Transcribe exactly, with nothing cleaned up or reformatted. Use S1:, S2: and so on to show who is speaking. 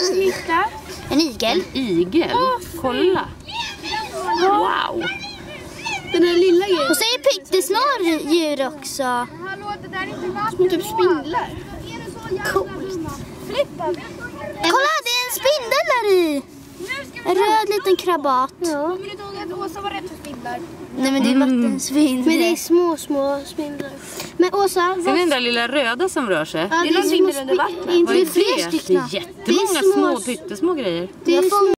S1: Titta.
S2: En igel.
S3: En igel? Oh, kolla. Wow.
S1: Den här lilla grejen.
S2: Och så är det pyttesmå djur också.
S1: Hallå, det där är inte vatten. Små typ spindlar.
S2: Coolt. Kolla, det är en spindel där i. En röd liten krabat.
S1: Ja. Kommer du ihåg att Åsa var rätt för spindlar?
S2: Nej, men det är vattenspindlar.
S1: Men det är små, små spindlar. Men Åsa...
S3: Ser ni den där lilla röda som rör sig?
S1: Ja, det är någonting under vattnet.
S2: Inte
S3: Vad är
S2: fler
S3: det?
S2: stycken.
S3: Det är jättemånga
S2: Det är små-
S3: små, pyttesmå grejer.
S1: Det är små